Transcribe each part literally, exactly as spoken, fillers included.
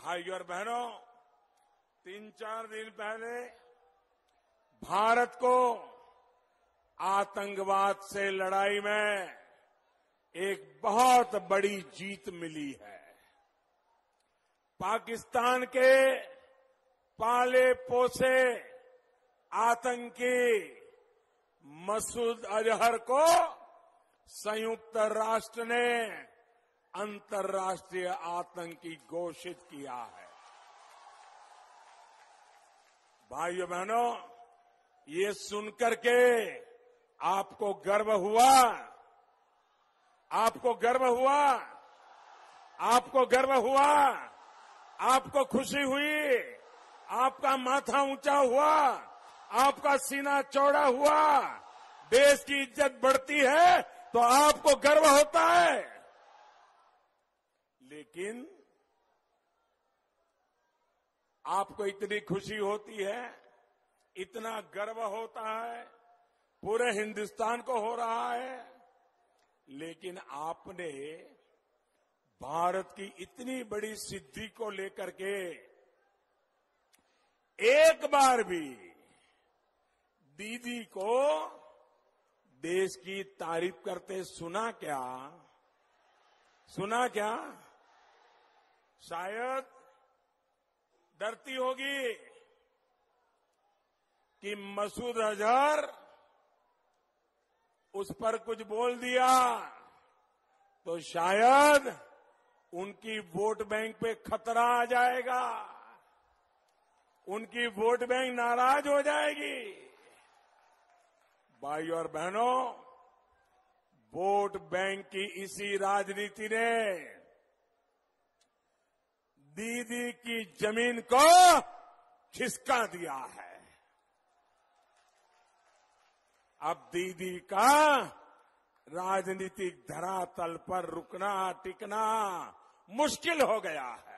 भाइयों और बहनों, तीन चार दिन पहले भारत को आतंकवाद से लड़ाई में एक बहुत बड़ी जीत मिली है। पाकिस्तान के पाले पोसे आतंकी मसूद अजहर को संयुक्त राष्ट्र ने अंतर्राष्ट्रीय आतंकी घोषित किया है। भाइयों बहनों, ये सुनकर के आपको गर्व हुआ? आपको गर्व हुआ? आपको गर्व हुआ? आपको खुशी हुई? आपका माथा ऊंचा हुआ? आपका सीना चौड़ा हुआ? देश की इज्जत बढ़ती है तो आपको गर्व होता है। लेकिन आपको इतनी खुशी होती है, इतना गर्व होता है, पूरे हिंदुस्तान को हो रहा है, लेकिन आपने भारत की इतनी बड़ी सिद्धि को लेकर के एक बार भी दीदी को देश की तारीफ करते सुना क्या? सुना क्या? शायद डरती होगी कि मसूद अजहर उस पर कुछ बोल दिया तो शायद उनकी वोट बैंक पे खतरा आ जाएगा, उनकी वोट बैंक नाराज हो जाएगी। भाइयों और बहनों, वोट बैंक की इसी राजनीति ने दीदी की जमीन को खिसका दिया है। अब दीदी का राजनीतिक धरातल पर रुकना टिकना मुश्किल हो गया है।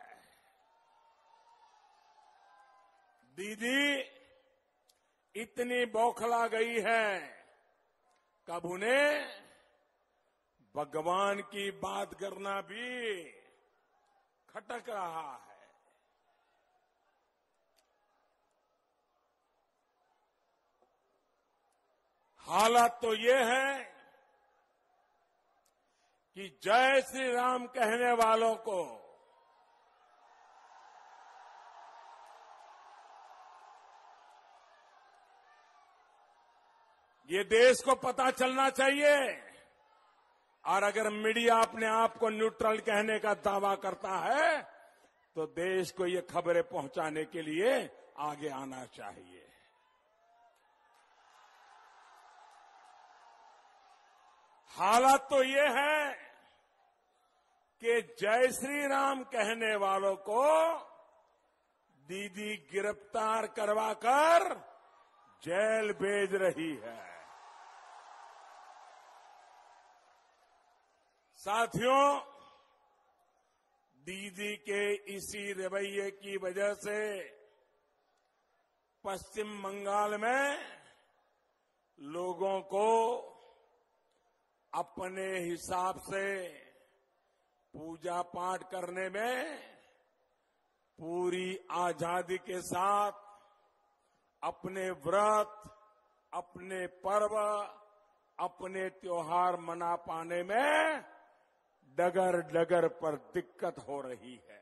दीदी इतनी बौखला गई है कब उन्हें भगवान की बात करना भी खटक रहा है। हालत तो ये है कि जय श्री राम कहने वालों को ये देश को पता चलना चाहिए, और अगर मीडिया अपने आप को न्यूट्रल कहने का दावा करता है तो देश को ये खबरें पहुंचाने के लिए आगे आना चाहिए। हालत तो ये है कि जय श्री राम कहने वालों को दीदी गिरफ्तार करवाकर जेल भेज रही है। साथियों, दीदी के इसी रवैये की वजह से पश्चिम बंगाल में लोगों को अपने हिसाब से पूजा पाठ करने में पूरी आजादी के साथ अपने व्रत, अपने पर्व, अपने त्योहार मना पाने में डगर डगर पर दिक्कत हो रही है।